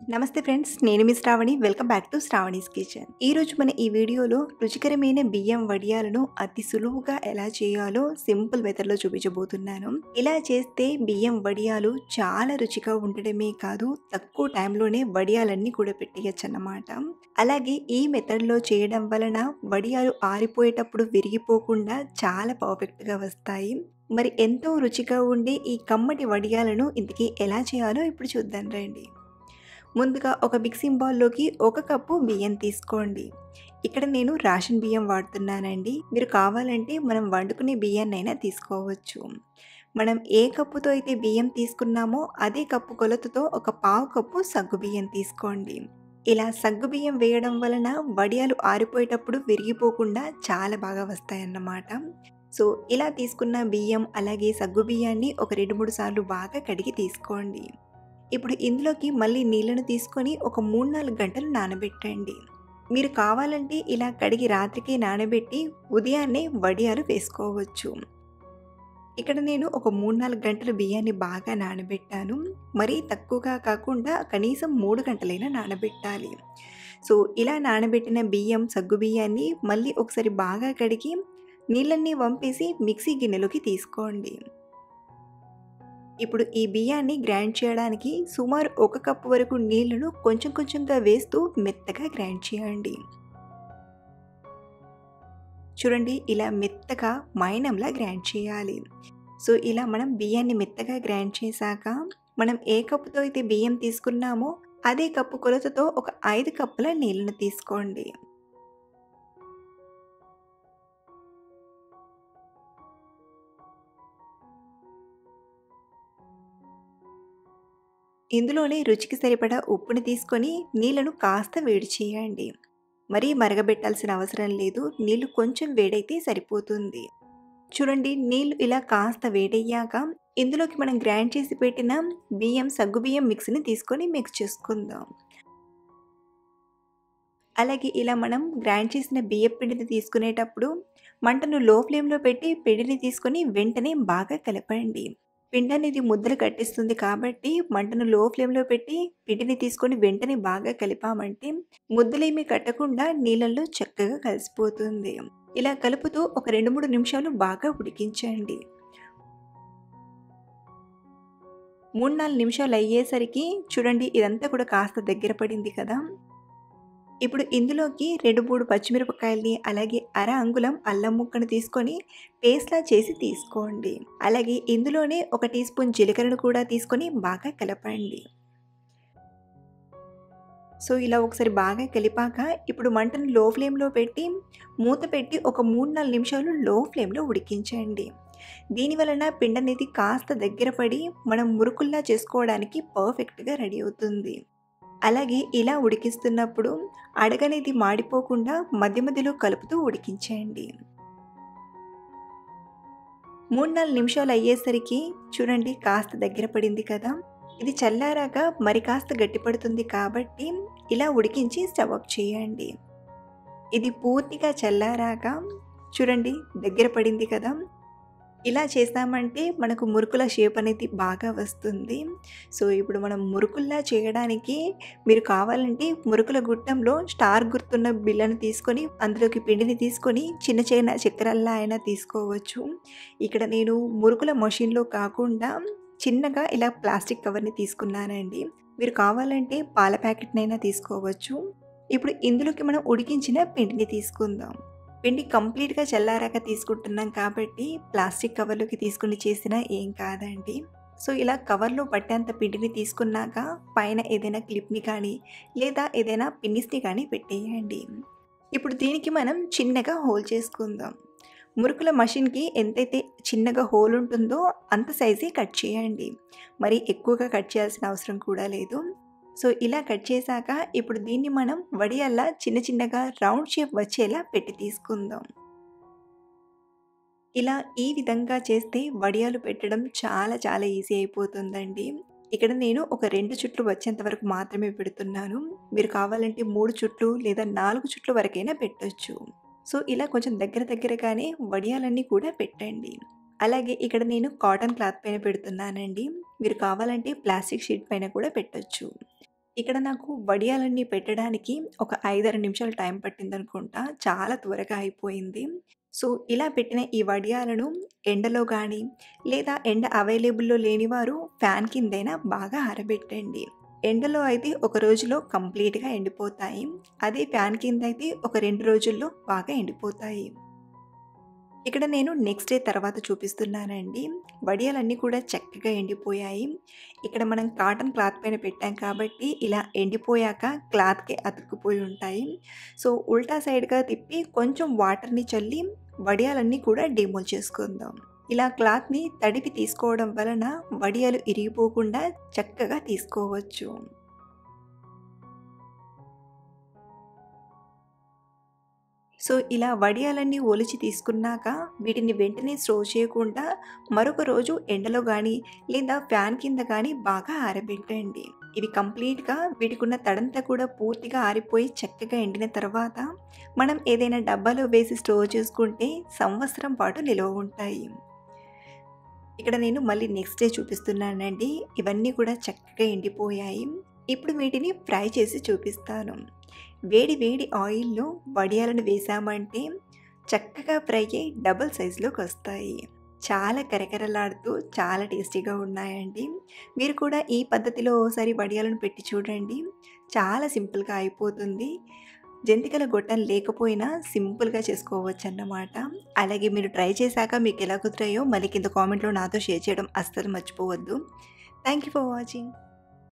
నమస్తే ఫ్రెండ్స్, నేను మీ Sravani. Welcome back to Sravani's kitchen. ఈరోజు మన ఈ వీడియోలో రుచికరమైన బియ్యం వడియాలను అతి సులువుగా ఎలా చేయాలో సింపుల్ మెథడ్లో చూపించబోతున్నాను. ఇలా చేస్తే బియ్యం వడియాలు చాలా రుచిగా ఉండడమే కాదు, తక్కువ టైంలోనే వడియాలన్నీ కూడా పెట్టేయచ్చు అన్నమాట. అలాగే ఈ మెథడ్లో చేయడం వలన వడియాలు ఆరిపోయేటప్పుడు విరిగిపోకుండా చాలా పర్ఫెక్ట్గా వస్తాయి. మరి ఎంతో రుచిగా ఉండే ఈ కమ్మటి వడియాలను ఇంతకీ ఎలా చేయాలో ఇప్పుడు చూద్దాం రండి. ముందుగా ఒక మిక్సింగ్ బౌల్లోకి 1 కప్పు బియ్యం తీసుకోండి. ఇక్కడ నేను రేషన్ బియ్యం వాడుతున్నానండి. మీరు కావాలంటే మనం వండుకునే బియ్యాన్నైనా తీసుకోవచ్చు. మనం ఏ కప్పుతో అయితే బియ్యం తీసుకున్నామో అదే కప్పు కొలతతో ఒక పావు కప్పు సగ్గుబియ్యం తీసుకోండి. ఇలా సగ్గుబియ్యం వేయడం వలన వడియాలు ఆరిపోయేటప్పుడు విరిగిపోకుండా చాలా బాగా వస్తాయన్నమాట. సో ఇలా తీసుకున్న బియ్యం అలాగే సగ్గుబియ్యాన్ని ఒక 2-3 సార్లు బాగా కడిగి తీసుకోండి. ఇప్పుడు ఇందులోకి మళ్ళీ నీళ్ళను తీసుకొని ఒక 3-4 గంటలు నానబెట్టండి. మీరు కావాలంటే ఇలా కడిగి రాత్రికి నానబెట్టి ఉదయాన్నే వడియాలు వేసుకోవచ్చు. ఇక్కడ నేను ఒక 3-4 గంటలు బియ్యాన్ని బాగా నానబెట్టాను. మరీ తక్కువగా కాకుండా కనీసం 3 గంటలైనా నానబెట్టాలి. సో ఇలా నానబెట్టిన బియ్యం సగ్గుబియ్యాన్ని మళ్ళీ ఒకసారి బాగా కడిగి నీళ్ళన్నీ వంపేసి మిక్సీ గిన్నెలోకి తీసుకోండి. ఇప్పుడు ఈ బియ్యాన్ని గ్రైండ్ చేయడానికి సుమారు 1 కప్పు వరకు నీళ్లను కొంచెం కొంచెంగా వేస్తూ మెత్తగా గ్రైండ్ చేయండి. చూడండి, ఇలా మెత్తగా మైనంలా గ్రైండ్ చేయాలి. సో ఇలా మనం బియ్యాన్ని మెత్తగా గ్రైండ్ చేశాక మనం ఏ కప్పుతో అయితే బియ్యం తీసుకున్నామో అదే కప్పు కొలతతో ఒక 5 కప్పుల నీళ్ళను తీసుకోండి. ఇందులోనే రుచికి సరిపడా ఉప్పుని తీసుకొని నీళ్ళను కాస్త వేడి చేయండి. మరీ మరగబెట్టాల్సిన అవసరం లేదు, నీళ్లు కొంచెం వేడైతే సరిపోతుంది. చూడండి, నీళ్లు ఇలా కాస్త వేడయ్యాక ఇందులోకి మనం గ్రైండ్ చేసి పెట్టిన సగ్గుబియ్యం మిక్స్ని తీసుకొని మిక్స్ చేసుకుందాం. అలాగే ఇలా మనం గ్రైండ్ చేసిన బియ్యం పిండిని తీసుకునేటప్పుడు మంటను లో ఫ్లేమ్లో పెట్టి పిండిని తీసుకొని వెంటనే బాగా కలపండి. పిండి అనేది ముద్దలు కట్టిస్తుంది కాబట్టి మంటను లో ఫ్లేమ్లో పెట్టి పిండిని తీసుకొని వెంటనే బాగా కలిపామంటే ముద్దలేమీ కట్టకుండా నీళ్ళల్లో చక్కగా కలిసిపోతుంది. ఇలా కలుపుతూ ఒక 2-3 నిమిషాలు బాగా ఉడికించండి. 3-4 నిమిషాలు అయ్యేసరికి చూడండి, ఇదంతా కూడా కాస్త దగ్గర పడింది కదా. ఇప్పుడు ఇందులోకి 2-3 పచ్చిమిరపకాయల్ని అలాగే అర అంగుళం అల్లం ముక్కను తీసుకొని పేస్ట్లా చేసి తీసుకోండి. అలాగే ఇందులోనే 1 టీ స్పూన్ జీలకర్రను కూడా తీసుకొని బాగా కలపండి. సో ఇలా ఒకసారి బాగా కలిపాక ఇప్పుడు మంటను లో ఫ్లేమ్లో పెట్టి మూత పెట్టి ఒక 3-4 నిమిషాలు లో ఫ్లేమ్లో ఉడికించండి. దీని వలన పిండి అనేది కాస్త దగ్గర పడి మనం మురుకుల్లా చేసుకోవడానికి పర్ఫెక్ట్గా రెడీ అవుతుంది. అలాగే ఇలా ఉడికిస్తున్నప్పుడు అడగనేది మాడిపోకుండా మధ్య మధ్యలో కలుపుతూ ఉడికించండి. 3-4 నిమిషాలు అయ్యేసరికి చూడండి, కాస్త దగ్గర పడింది కదా. ఇది చల్లారాక మరి కాస్త గట్టిపడుతుంది కాబట్టి ఇలా ఉడికించి స్టవ్ ఆఫ్ చేయండి. ఇది పూర్తిగా చల్లారాక చూడండి, దగ్గర పడింది కదా. ఇలా చేస్తామంటే మనకు మురుకుల షేప్ అనేది బాగా వస్తుంది. సో ఇప్పుడు మనం మురుకుల్లా చేయడానికి మీరు కావాలంటే మురుకుల గుట్టంలో స్టార్ గుర్తున్న బిళ్ళను తీసుకొని అందులోకి పిండిని తీసుకొని చిన్న చిన్న చక్రాల్లా అయినా తీసుకోవచ్చు. ఇక్కడ నేను మురుకుల మషిన్లో కాకుండా చిన్నగా ఇలా ప్లాస్టిక్ కవర్ని తీసుకున్నానండి. మీరు కావాలంటే పాల ప్యాకెట్నైనా తీసుకోవచ్చు. ఇప్పుడు ఇందులోకి మనం ఉడికించిన పిండిని తీసుకుందాం. పిండి కంప్లీట్గా చల్లారాక తీసుకుంటున్నాం కాబట్టి ప్లాస్టిక్ కవర్లోకి తీసుకుని చేసినా ఏం కాదండి. సో ఇలా కవర్లో పట్టేంత పిండిని తీసుకున్నాక పైన ఏదైనా క్లిప్ని కానీ లేదా ఏదైనా పిన్నిస్ని కానీ పెట్టేయండి. ఇప్పుడు దీనికి మనం చిన్నగా హోల్ చేసుకుందాం. మురుకుల మషిన్కి ఎంతైతే చిన్నగా హోల్ ఉంటుందో అంత సైజే కట్ చేయండి. మరి ఎక్కువగా కట్ చేయాల్సిన అవసరం కూడా లేదు. సో ఇలా కట్ చేశాక ఇప్పుడు దీన్ని మనం వడియాల్లా చిన్న చిన్నగా రౌండ్ షేప్ వచ్చేలా పెట్టి తీసుకుందాం. ఇలా ఈ విధంగా చేస్తే వడియాలు పెట్టడం చాలా చాలా ఈజీ అయిపోతుందండి. ఇక్కడ నేను ఒక 2 చుట్లు వచ్చేంత వరకు మాత్రమే పెడుతున్నాను. మీరు కావాలంటే 3 చుట్లు లేదా 4 చుట్ల వరకైనా పెట్టొచ్చు. సో ఇలా కొంచెం దగ్గరగానే వడియాలన్నీ కూడా పెట్టండి. అలాగే ఇక్కడ నేను కాటన్ క్లాత్ పైన పెడుతున్నానండి. మీరు కావాలంటే ప్లాస్టిక్ షీట్ పైన కూడా పెట్టొచ్చు. ఇక్కడ నాకు వడియాలన్నీ పెట్టడానికి ఒక 5, 6 నిమిషాలు టైం పట్టిందనుకుంటా. చాలా త్వరగా అయిపోయింది. సో, ఇలా పెట్టిన ఈ వడియాలను ఎండలో గానీ, లేదా ఎండ అవైలబుల్‌లో లేనివారు ఫ్యాన్ కిందైనా బాగా ఆరబెట్టండి. ఎండలో అయితే ఒక రోజులో కంప్లీట్‌గా ఎండిపోతాయి. అదే ఫ్యాన్ కిందయితే ఒక 2 రోజుల్లో బాగా ఎండిపోతాయి. ఇక్కడ నేను నెక్స్ట్ డే తర్వాత చూపిస్తున్నానండి. వడియాలన్నీ కూడా చక్కగా ఎండిపోయాయి. ఇక్కడ మనం కాటన్ క్లాత్ పైన పెట్టాం కాబట్టి ఇలా ఎండిపోయాక క్లాత్‌కి అతుక్కుపోయి ఉంటాయి. సో, ఉల్టా సైడ్‌గా తిప్పి కొంచెం వాటర్‌ని చల్లి వడియాలన్నీ కూడా డీమోల్ చేసుకుందాం. ఇలా క్లాత్‌ని తడిపి తీసుకోవడం వలన వడియాలు ఇరిగిపోకుండా చక్కగా తీసుకోవచ్చు. సో, ఇలా వడియాలన్నీ ఒలిచి తీసుకున్నాక వీటిని వెంటనే స్టోర్ చేయకుండా మరొక రోజు ఎండలో గానీ, లేదా ఫ్యాన్ కింద గానీ బాగా ఆరబెట్టండి. ఇవి కంప్లీట్‌గా వీటికున్న తడంతా కూడా పూర్తిగా ఆరిపోయి చక్కగా ఎండిన తర్వాత మనం ఏదైనా డబ్బాలో వేసి స్టోర్ చేసుకుంటే సంవత్సరం పాటు నిలువ ఉంటాయి. ఇక్కడ నేను మళ్ళీ నెక్స్ట్ డే చూపిస్తున్నానండి. ఇవన్నీ కూడా చక్కగా ఎండిపోయాయి. ఇప్పుడు వీటిని ఫ్రై చేసి చూపిస్తాను. వేడి వేడి ఆయిల్‌లో వడియాలను వేసామంటే చక్కగా ఫ్రై అయ్యి డబుల్ సైజులోకొస్తాయి. చాలా కరకరలాడుతూ చాలా టేస్టీగా ఉన్నాయండి. మీరు కూడా ఈ పద్ధతిలో ఓసారి వడియాలను పెట్టి చూడండి. చాలా సింపుల్‌గా అయిపోతుంది. జంతికల గొట్టం లేకపోయినా సింపుల్‌గా చేసుకోవచ్చన్నమాట. అలాగే మీరు ట్రై చేశాక మీకెలా కుదిరాయో మళ్ళీ కింద కామెంట్‌లో నాతో షేర్ చేయడం అస్సలు మర్చిపోవద్దు. Thank you for watching.